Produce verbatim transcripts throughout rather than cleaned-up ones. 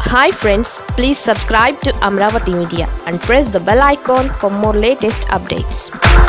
Hi friends, please subscribe to Amravati Media and press the bell icon for more latest updates.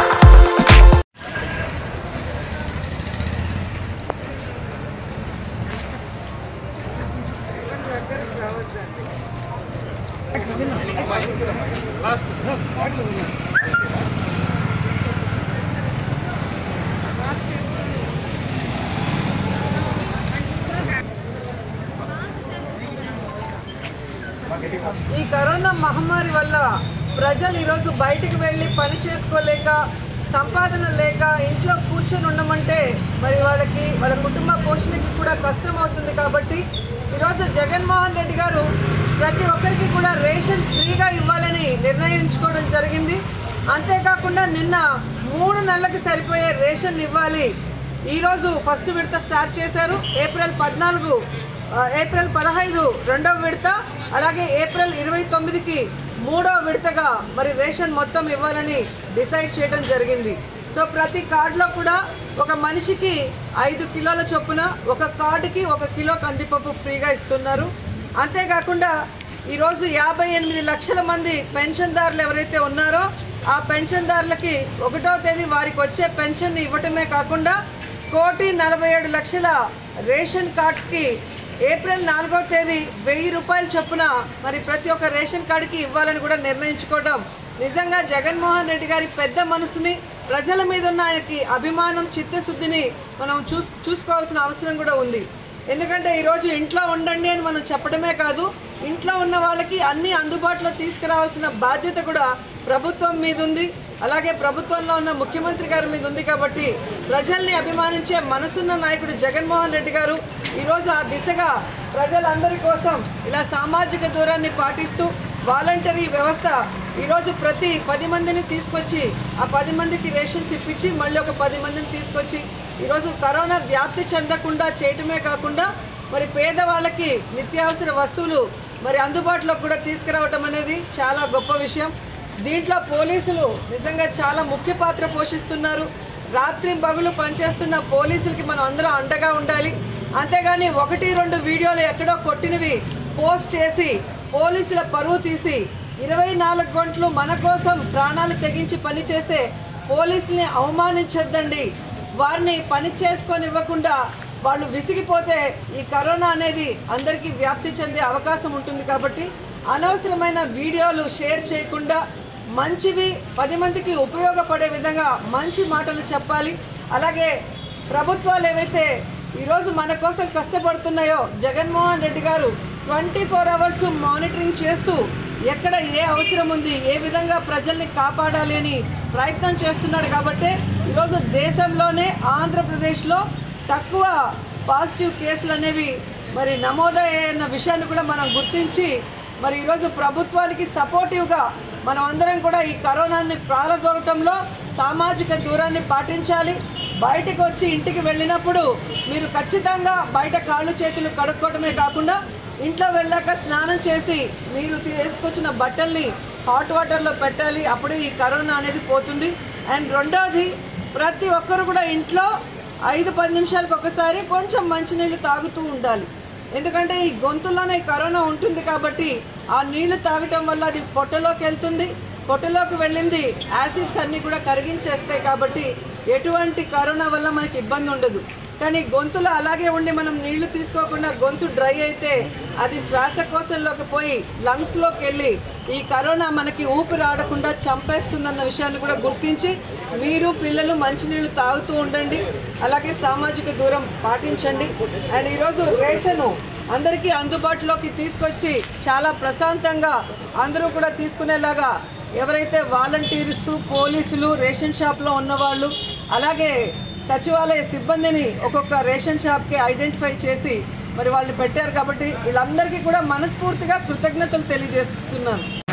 ఈ corona మహమ్మారి వల్ల ప్రజలు ఈ రోజు బయటికి వెళ్ళి పని చేసుకోలేక సంపాదన లేక ఇంట్లో కూర్చొని ఉండమంటే మరి వాళ్ళకి వాళ్ళ కుటుంబ పోషణకి కూడా కష్టం అవుతుంది కాబట్టి ఈ రోజు జగన్మోహన్ రెడ్డి గారు ప్రతి ఒక్కరికి కూడా రేషన్ ఫ్రీగా ఇవ్వాలని నిర్ణయించుకోవడం జరిగింది. అంతేకాకుండా నిన్న మూడు నెలలకు సరిపోయే రేషన్ ఇవ్వాలి. ఈరోజు ఫస్ట్ విడత స్టార్ట్ చేశారు. ఏప్రిల్ పద్నాలుగు ఏప్రిల్ పదహైదు రెండవ విడత, అలాగే ఏప్రిల్ ఇరవై తొమ్మిదికి మూడో విడతగా మరి రేషన్ మొత్తం ఇవ్వాలని డిసైడ్ చేయడం జరిగింది. సో ప్రతి కార్డులో కూడా ఒక మనిషికి ఐదు కిలోల చొప్పున ఒక కార్డుకి ఒక కిలో కందిపప్పు ఫ్రీగా ఇస్తున్నారు. అంతేకాకుండా ఈరోజు యాభై ఎనిమిది లక్షల మంది పెన్షన్దారులు ఎవరైతే ఉన్నారో ఆ పెన్షన్దారులకి ఒకటో తేదీ వారికి వచ్చే పెన్షన్ ఇవ్వటమే కాకుండా కోటి నలభై ఏడు లక్షల రేషన్ కార్డ్స్కి ఏప్రిల్ నాలుగో తేదీ వెయ్యి రూపాయల చొప్పున మరి ప్రతి ఒక్క రేషన్ కార్డుకి ఇవ్వాలని కూడా నిర్ణయించుకోవడం నిజంగా జగన్మోహన్ రెడ్డి గారి పెద్ద మనసుని, ప్రజల మీద ఉన్న ఆయనకి అభిమానం, చిత్తశుద్ధిని మనం చూస్ చూసుకోవాల్సిన అవసరం కూడా ఉంది. ఎందుకంటే ఈరోజు ఇంట్లో ఉండండి అని మనం చెప్పడమే కాదు, ఇంట్లో ఉన్న వాళ్ళకి అన్ని అందుబాటులో తీసుకురావాల్సిన బాధ్యత కూడా ప్రభుత్వం మీద ఉంది. అలాగే ప్రభుత్వంలో ఉన్న ముఖ్యమంత్రి గారి మీద ఉంది. కాబట్టి ప్రజల్ని అభిమానించే మనసున్న నాయకుడు జగన్మోహన్ రెడ్డి గారు ఈరోజు ఆ దిశగా ప్రజలందరి కోసం ఇలా సామాజిక దూరాన్ని పాటిస్తూ వాలంటరీ వ్యవస్థ ఈరోజు ప్రతి పది మందిని తీసుకొచ్చి ఆ పది మందికి రేషన్స్ ఇప్పించి మళ్ళీ ఒక పది మందిని తీసుకొచ్చి ఈరోజు కరోనా వ్యాప్తి చెందకుండా చేయటమే కాకుండా మరి పేదవాళ్ళకి నిత్యావసర వస్తువులు మరి అందుబాటులో కూడా తీసుకురావటం అనేది చాలా గొప్ప విషయం. దీంట్లో పోలీసులు నిజంగా చాలా ముఖ్య పాత్ర పోషిస్తున్నారు. రాత్రి పగలు పనిచేస్తున్న పోలీసులకి మనం అందరం అండగా ఉండాలి. అంతేగాని ఒకటి రెండు వీడియోలు ఎక్కడో కొట్టినవి పోస్ట్ చేసి పోలీసుల పరువు తీసి ఇరవై నాలుగు గంటలు మన కోసం ప్రాణాలు తెగించి పనిచేసే పోలీసుల్ని అవమానించొద్దండి. వారిని పని చేసుకొని ఇవ్వకుండా వాళ్ళు విసిగిపోతే ఈ కరోనా అనేది అందరికీ వ్యాప్తి చెందే అవకాశం ఉంటుంది. కాబట్టి అనవసరమైన వీడియోలు షేర్ చేయకుండా మంచివి పది మందికి ఉపయోగపడే విధంగా మంచి మాటలు చెప్పాలి. అలాగే ప్రభుత్వాలు ఏవైతే ఈరోజు మన కోసం కష్టపడుతున్నాయో జగన్మోహన్ రెడ్డి గారు ట్వంటీ ఫోర్ అవర్స్ మానిటరింగ్ చేస్తూ ఎక్కడ ఏ అవసరం ఉంది, ఏ విధంగా ప్రజల్ని కాపాడాలి అని ప్రయత్నం చేస్తున్నాడు. కాబట్టి ఈరోజు దేశంలోనే ఆంధ్రప్రదేశ్లో తక్కువ పాజిటివ్ కేసులు అనేవి మరి నమోదయ్యన్న విషయాన్ని కూడా మనం గుర్తించి మరి ఈరోజు ప్రభుత్వానికి సపోర్టివ్గా మనం అందరం కూడా ఈ కరోనాని ప్రారదోలటంలో సామాజిక దూరాన్ని పాటించాలి. బయటకు వచ్చి ఇంటికి వెళ్ళినప్పుడు మీరు ఖచ్చితంగా బయట కాళ్ళు చేతులు కడుక్కోవడమే కాకుండా ఇంట్లో వెళ్ళాక స్నానం చేసి మీరు తీసుకొచ్చిన బట్టల్ని హాట్ వాటర్లో పెట్టాలి. అప్పుడు ఈ కరోనా అనేది పోతుంది. అండ్ రెండోది, ప్రతి ఒక్కరు కూడా ఇంట్లో ఐదు పది నిమిషాలకు ఒకసారి కొంచెం మంచినీళ్ళు తాగుతూ ఉండాలి. ఎందుకంటే ఈ గొంతుల్లోనే కరోనా ఉంటుంది కాబట్టి ఆ నీళ్లు తాగటం వల్ల అది పొట్టలోకి వెళ్తుంది. పొట్టలోకి వెళ్ళింది యాసిడ్స్ అన్నీ కూడా కరిగించేస్తాయి. కాబట్టి ఎటువంటి కరోనా వల్ల మనకి ఇబ్బంది ఉండదు. కానీ గొంతులో అలాగే ఉండి మనం నీళ్లు తీసుకోకుండా గొంతు డ్రై అయితే అది శ్వాసకోశంలోకి పోయి లంగ్స్లోకి వెళ్ళి ఈ కరోనా మనకి ఊపిరి ఆడకుండా చంపేస్తుందన్న విషయాన్ని కూడా గుర్తించి మీరు పిల్లలు మంచినీళ్ళు తాగుతూ ఉండండి. అలాగే సామాజిక దూరం పాటించండి. అండ్ ఈరోజు రేషను అందరికీ అందుబాటులోకి తీసుకొచ్చి చాలా ప్రశాంతంగా అందరూ కూడా తీసుకునేలాగా ఎవరైతే వాలంటీర్స్, పోలీసులు, రేషన్ షాప్లో ఉన్నవాళ్ళు, అలాగే సచివాలయ సిబ్బందిని ఒక్కొక్క రేషన్ షాప్కి ఐడెంటిఫై చేసి మరి వాళ్ళు పెట్టారు. కాబట్టి వీళ్ళందరికీ కూడా మనస్ఫూర్తిగా కృతజ్ఞతలు తెలియజేస్తున్నాను.